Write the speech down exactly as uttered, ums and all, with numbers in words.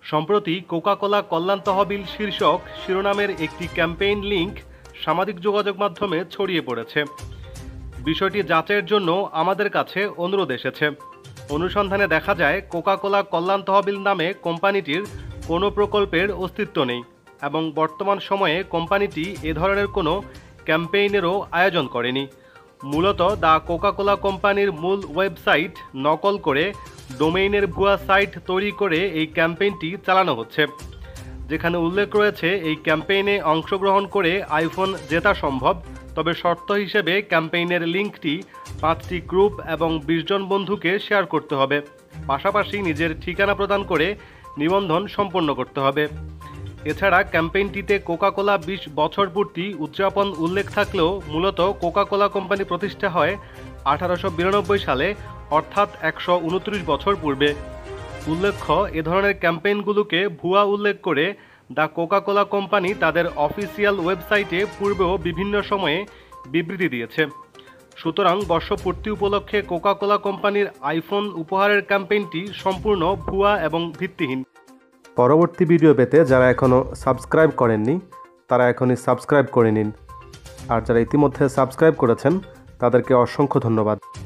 সম্প্রতি কোকা-কোলা কল্যাণ তহবিল শীর্ষক শিরোনামের একটি ক্যাম্পেইন লিংক সামাজিক যোগাযোগ মাধ্যমে ছড়িয়ে পড়েছে। বিষয়টি যাচাইয়ের জন্য আমাদের কাছে অনুরোধ এসেছে। অনুসন্ধানে দেখা যায় কোকা-কোলা কল্যাণ তহবিল নামে কোম্পানিটির কোনো প্রকল্পের অস্তিত্ব নেই এবং বর্তমান সময়ে কোম্পানিটি এ ধরনের কোনো ক্যাম্পেইনেরও আয়োজন করেনি। মূলত দ্য কোকা-কোলা কোম্পানির মূল ওয়েবসাইট নকল করে ডোমেইনের ভুয়া সাইট তৈরি করে এই ক্যাম্পেইনটি চালানো হচ্ছে, যেখানে উল্লেখ রয়েছে এই ক্যাম্পেইনে অংশগ্রহণ করে আইফোন জেতা সম্ভব, তবে শর্ত হিসেবে ক্যাম্পেইনের লিঙ্কটি পাঁচটি গ্রুপ এবং বিশ জন বন্ধুকে শেয়ার করতে হবে, পাশাপাশি নিজের ঠিকানা প্রদান করে নিবন্ধন সম্পন্ন করতে হবে। এছাড়া ক্যাম্পেইনটিতে কোকা-কোলা বিশ বছর পূর্তি উদযাপন উল্লেখ থাকলেও মূলত কোকা-কোলা কোম্পানি প্রতিষ্ঠা হয় আঠারোশো বিরানব্বই সালে, অর্থাৎ একশো উনত্রিশ বছর পূর্বে। উল্লেখ্য, এ ধরনের ক্যাম্পেইনগুলোকে ভুয়া উল্লেখ করে দ্য কোকা-কোলা কোম্পানি তাদের অফিসিয়াল ওয়েবসাইটে পূর্বেও বিভিন্ন সময়ে বিবৃতি দিয়েছে। সুতরাং বর্ষপূর্তি উপলক্ষে কোকা-কোলা কোম্পানির আইফোন উপহারের ক্যাম্পেইনটি সম্পূর্ণ ভুয়া এবং ভিত্তিহীন। পরবর্তী ভিডিও পেতে যারা এখনও সাবস্ক্রাইব করেননি তারা এখনই সাবস্ক্রাইব করে নিন, আর যারা ইতিমধ্যে সাবস্ক্রাইব করেছেন তাদেরকে অসংখ্য ধন্যবাদ।